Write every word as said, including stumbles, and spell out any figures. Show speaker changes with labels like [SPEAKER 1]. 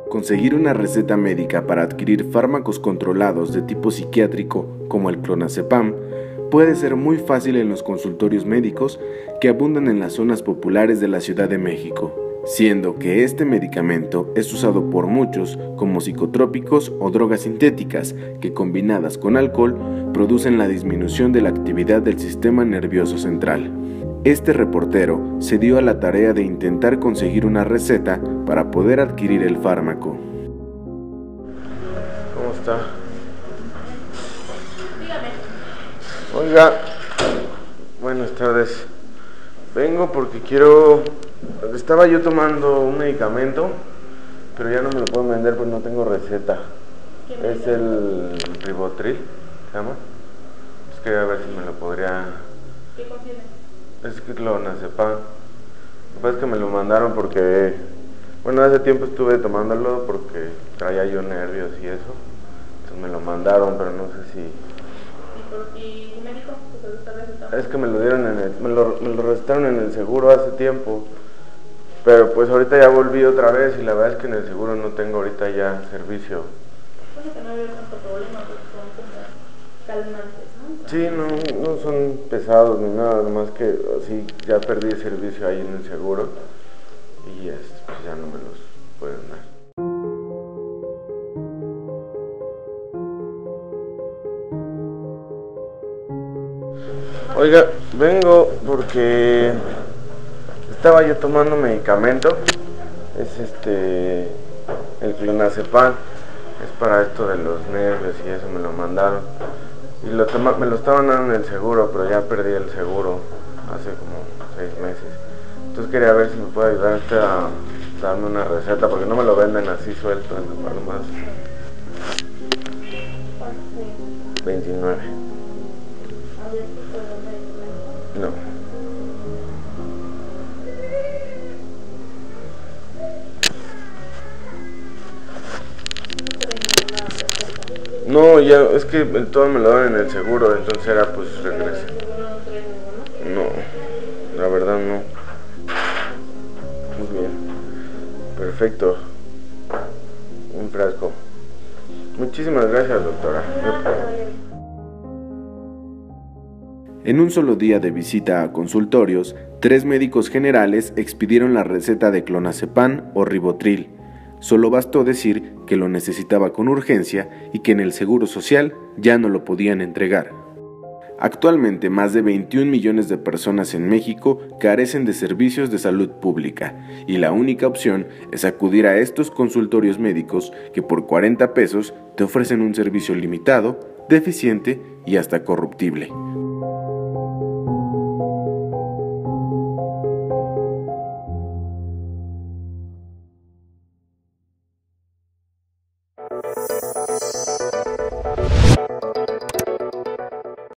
[SPEAKER 1] Conseguir una receta médica para adquirir fármacos controlados de tipo psiquiátrico como el clonazepam puede ser muy fácil en los consultorios médicos que abundan en las zonas populares de la Ciudad de México, siendo que este medicamento es usado por muchos como psicotrópicos o drogas sintéticas que, combinadas con alcohol, producen la disminución de la actividad del sistema nervioso central. Este reportero se dio a la tarea de intentar conseguir una receta para poder adquirir el fármaco.
[SPEAKER 2] ¿Cómo está? Dígame. Oiga, buenas tardes. Vengo porque quiero... Estaba yo tomando un medicamento, pero ya no me lo pueden vender porque no tengo receta. Es el Ribotril, ¿se llama? Pues quería ver si me lo podría...
[SPEAKER 3] ¿Qué contiene?
[SPEAKER 2] Es que clonazepam. Lo que pasa es que me lo mandaron porque, bueno, hace tiempo estuve tomándolo porque traía yo nervios y eso. Entonces me lo mandaron, pero no sé si...
[SPEAKER 3] ¿Y, por, y tu médico? ¿Te lo está recetando?
[SPEAKER 2] Es que me lo dieron en el, me lo, me lo recetaron en el seguro hace tiempo. Pero pues ahorita ya volví otra vez y la verdad es que en el seguro no tengo ahorita ya servicio.
[SPEAKER 3] Pues que no había tanto problema porque son como calmantes, ¿no?
[SPEAKER 2] Sí, no, no son pesados ni nada, nomás que así ya perdí el servicio ahí en el seguro y este, pues ya no me los pueden dar. Oiga, vengo porque estaba yo tomando medicamento, es este, el clonazepam, es para esto de los nervios y eso me lo mandaron. Y lo toma, me lo estaban dando en el seguro, pero ya perdí el seguro hace como seis meses. Entonces quería ver si me puede ayudar usted a darme una receta, porque no me lo venden así suelto en la farmacia. veintinueve. No. No, ya, es que el todo me lo dan en el seguro, entonces era pues regresa. No, la verdad no. Muy bien. Perfecto. Un frasco. Muchísimas gracias, doctora.
[SPEAKER 1] En un solo día de visita a consultorios, tres médicos generales expidieron la receta de clonazepam o Ribotril. Solo bastó decir que lo necesitaba con urgencia y que en el Seguro Social ya no lo podían entregar. Actualmente, más de veintiún millones de personas en México carecen de servicios de salud pública y la única opción es acudir a estos consultorios médicos que por cuarenta pesos te ofrecen un servicio limitado, deficiente y hasta corruptible,